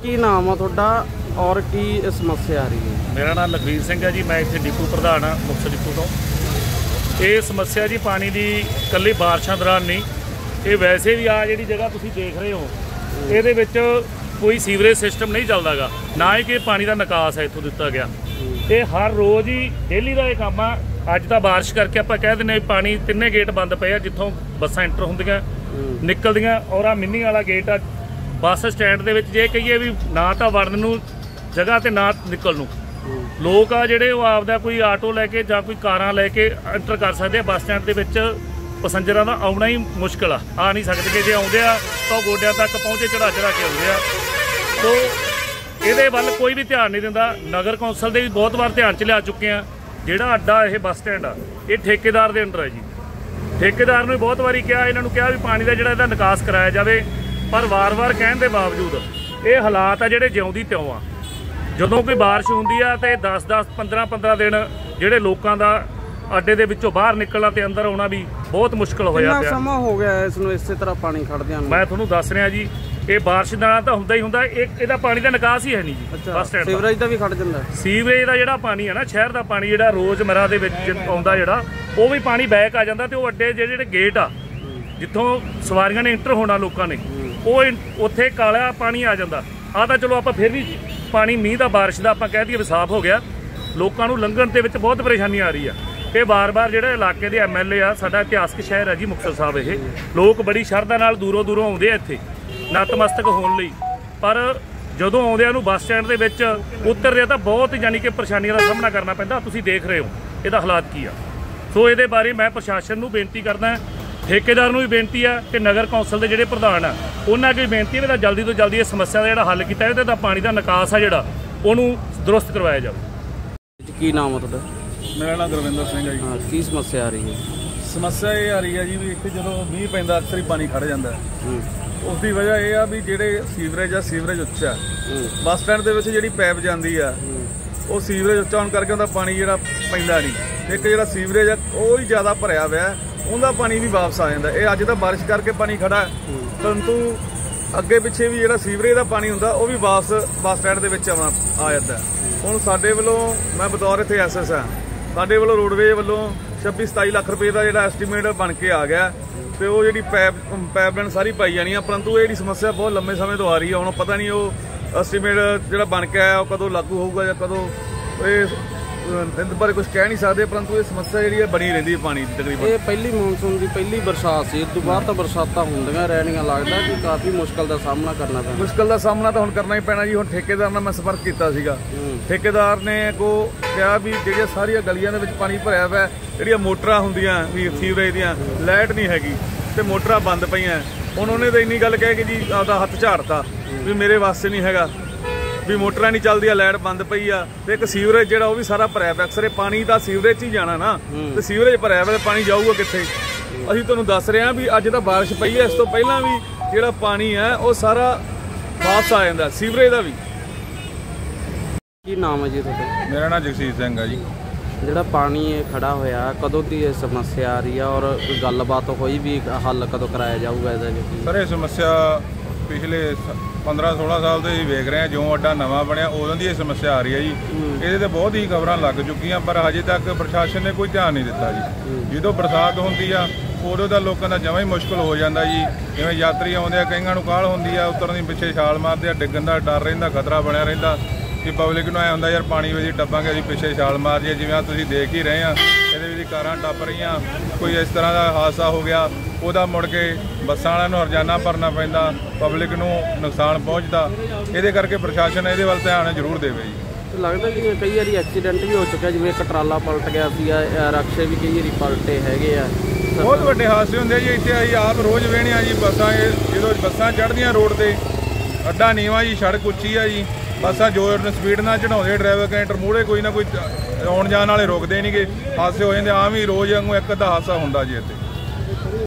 की नाम है तुहाडा और की समस्या आ रही है? मेरा नाम लखवीर सिंह है जी। मैं इत्थे डिपू प्रधान हाँ मुक्तसर डिपू तो। ये समस्या जी पानी की कल्ली बारिशों दौरान नहीं, ये वैसे भी आ जी जगह तुम देख रहे हो ये कोई सीवरेज सिस्टम नहीं चलता गा, ना ही कि पानी का निकास है इतों दिता गया। ये हर रोज़ ही डेली का ये काम आ। अज तो बारिश करके आप कह दें पानी तिन्ने गेट बंद पे आ जितों बसा एंटर होंदियां निकलदियां, और आ मिनी वाला गेट आ बस स्टैंड के जे कहिए भी ना तो वड़न नूं जगह तो ना निकल नूं। लोग आ जिहड़े वो आपदा कोई आटो लैके जां कोई कारां लैके एंटर कर सकते बस स्टैंड के विच। पैसेंजरां दा आउणा ही मुश्किल आ नहीं सकते कि जे आउंदे आ तो गोडियां तक पहुंचे चढ़ा चढ़ा के आउंदे आ। तो ये वाल कोई भी ध्यान नहीं दिंदा। नगर कौंसल दे भी बहुत बार ध्यान च लिया चुके हैं। जिहड़ा अड्डा ये बस स्टैंड आ ये ठेकेदार दे अंडर है जी। ठेकेदार ने बहुत बारी कहा, इन्होंने कहा भी पानी का जिहड़ा इहदा निकास कराया जाए, पर वार वार कहण दे बावजूद ये हालात आ जिहड़े जिउं दी त्यों आ। जदों कोई बारिश हुंदी आ ते 10-10 15-15 दिन जिहड़े लोकां दा अड्डे दे विचों बाहर निकलना ते अंदर आउणा भी बहुत मुश्किल होया पिया। कितना समा हो गया इसनूं इसे तरह पानी खड़दियां नूं? मैं तुहानूं दस रिहा जी, ये बारिश नाल तां हुंदा ही हुंदा, इहदा पानी का निकास ही है नहीं जी। बस स्टैंड सीवरेज दा भी खड़ जांदा। सीवरेज का जिहड़ा पानी है ना, शहर का पानी जिहड़ा रोज़मर्रा दे विच आउंदा जिहड़ा वो भी पानी बैक आ जांदा ते वो अड्डे जिहड़े गेट आ जिੱਥੋਂ सवारियां ने इंटर होना लोगों ने वो उत्थे काला पानी आ जाता। आ तो चलो आप फिर भी पानी मीह का बारिश का आप कह दईए साफ हो गया, लोगों को लंघण के बहुत परेशानी आ रही है। ये बार बार जो इलाके के MLA आ, साडा इतिहासक शहर है जी मुक्तसर साहब। ये लोग बड़ी शरधा नाल दूरों दूरों आउंदे आ इत्थे नतमस्तक होने लई, पर जदों आउंदे नूं बस स्टैंड के विच उतरदे आ तां बहुत यानी कि परेशानियों का सामना करना पैंदा। तुसीं देख रहे हो इहदा हालात की आ। सो ये बारे मैं प्रशासन नूं बेनती करदा, ठेकेदार नूं भी बेनती है कि नगर कौंसल के जिहड़े प्रधान आ उन्हां अगे बेनती है कि जल्दी तो जल्दी इस समस्या का जिहड़ा हल कीता जाए ते पानी का निकास आ जिहड़ा उहनूं दुरुस्त करवाया जाए। की नाम है तुहाडा? मेरा नाम गुरविंदर सिंह है जी। हाँ, की समस्या आ रही है? समस्या ये आ रही है जी भी इत्थे जदों मीह पैंदा अक्सर ही पानी खड़ जाता है। उसकी वजह यह आ भी जिहड़े सीवरेज उच्चा बस स्टैंड के विच जिहड़ी पैप जाती है वो सीवरेज उच्चा होने करके उहदा पानी जिहड़ा पैंदा नहीं। एक जिहड़ा सीवरेज है वो ही ज़्यादा भरिया हुआ है, उनका पानी भी वापस आ जाता है। ये अज तो बारिश करके पानी खड़ा है, परंतु अगे पिछे भी जो सीवरेज का पानी होंगे वह भी वापस बस स्टैंड के आ जाता है। हुण साडे वल्लों मैं बतौर इत्थे SS है, साडे वल्लों रोडवेज वल्लों 26-27 लाख रुपए का जो एस्टीमेट बन के आ गया तो वो जी पाइपलाइन सारी पाई जानी है, परंतु ये समस्या बहुत लंबे समय तो आ रही है। हुण पता नहीं वो एस्टीमेट जो बन के आया कदों लागू होगा या कदों इस बारे कुछ कह नहीं सकते, परंतु ये समस्या जी बनी रही है पानी की। तकरीबन ये पहली मानसून की पहली बरसात से, इस तो बाद तो बरसातां होंदियां रहणियां, लगदा कि काफ़ी मुश्किल का सामना करना पैना। मुश्किल का सामना तो हुण करना ही पैना जी। हुण ठेकेदार नाल मैं संपर्क किया सीगा, ठेकेदार ने को कहा भी जिहड़ियां सारियां गलियां दे विच पानी भरिया हुआ, जिहड़ियां मोटरां हुंदियां भी सीवरेज दीयां लाइट नहीं हैगी ते मोटरां बंद पईयां। हुण उन्होंने तो इन्नी गल कह के जी आपदा हत्थ झाड़ता भी मेरे वास्ते नहीं हैगा भी मोटरां नहीं चलदियां, लाइट बंद पई आ ते एक सीवरेज जिहड़ा वो भी सारा भरिया पिया। अक्सर पानी तो सीवरेज ही जाना ना, तो सीवरेज भरिया पिया पानी जाऊगा कित्थे? असीं तुहानूं दस रहे हैं भी अज तो बारिश पई है, इस तो पहलां भी जिहड़ा पानी है वो सारा वापस आ जांदा सीवरेज का भी। की नाम है जी तुहाडा? मेरा नाम जगसीर सिंह है जी। जिहड़ा पानी खड़ा होया कदों की समस्या आ रही है और गलबात होई भी हल कदों कराया जाऊगा इहदा? सर ये समस्या पिछले 15-16 साल तो ही वेख रहे हैं, जो अड्डा नवा बनया उदों की समस्या आ रही है जी। ये बहुत ही खबर लग चुकी, पर अजे तक प्रशासन ने कोई ध्यान नहीं दिता जी। जो बरसात होंदी आ उदों तो लोगों का जमा ही मुश्किल हो जाता जी। जिवें यात्री आउंदे आ कईआं नूं काहल होंदी आ, उतरन दी पिछे छाल मारदे आ, डिग्गण दा डर रहिंदा, खतरा बनया रहिंदा कि पब्लिक नूं ऐ हुंदा यार पानी ਵਿੱਚ ਡੱਬਾਂਗੇ ਅਸੀਂ पिछे छाल मार जाइए। जिवें तुसीं देख ही रहे हैं ਇਹਦੇ ਵਿੱਚ ਕਾਰਾਂ ਟੱਪ ਰਹੀਆਂ, कोई इस तरह का हादसा हो गया ਉਹਦਾ ਮੁੜ ਕੇ ਬੱਸਾਂ ਵਾਲਿਆਂ ਨੂੰ ਹਰਜਾਨਾ ਭਰਨਾ ਪੈਂਦਾ, ਪਬਲਿਕ ਨੂੰ ਨੁਕਸਾਨ ਪਹੁੰਚਦਾ। ਇਹਦੇ ਕਰਕੇ ਪ੍ਰਸ਼ਾਸਨ ਇਹਦੇ ਵੱਲ ਧਿਆਨ ਜ਼ਰੂਰ ਦੇਵੇ ਜੀ। लगता जिवें कई बार एक्सीडेंट भी हो चुका, जिवें एक ट्राला पलट गया सीगा, रक्शे भी कई बार पलटे हैगे आ, बहुत ਵੱਡੇ हादसे ਹੁੰਦੇ जी। ਇੱਥੇ ਅਸੀਂ ਆਪ रोज़ ਵੇਖਦੇ ਹਾਂ जी, ਬੱਸਾਂ ਜਦੋਂ ਬੱਸਾਂ ਚੜ੍ਹਦੀਆਂ ਰੋਡ ਤੇ ਅੱਡਾ ਨੀਵਾਂ ਜੀ, ਸੜਕ ਉੱਚੀ ਆ ਜੀ, ਬੱਸਾਂ ਜ਼ੋਰ ਸਪੀਡ ਨਾਲ ਚੜਾਉਂਦੇ, ਡਰਾਈਵਰ ਕੰਡਕਟਰ ਮੂਹਰੇ ਕੋਈ ਨਾ ਕੋਈ ਆਉਣ ਜਾਣ ਵਾਲੇ ਰੁਕਦੇ ਨਹੀਂ ਗੇ, ਹਾਦਸੇ ਹੋ ਜਾਂਦੇ ਆਮ ਹੀ ਰੋਜ਼ ਵਾਂਗੂ ਇੱਕ ਅੱਧਾ ਹਾਦਸਾ ਹੁੰਦਾ ਜੀ ਇੱਥੇ।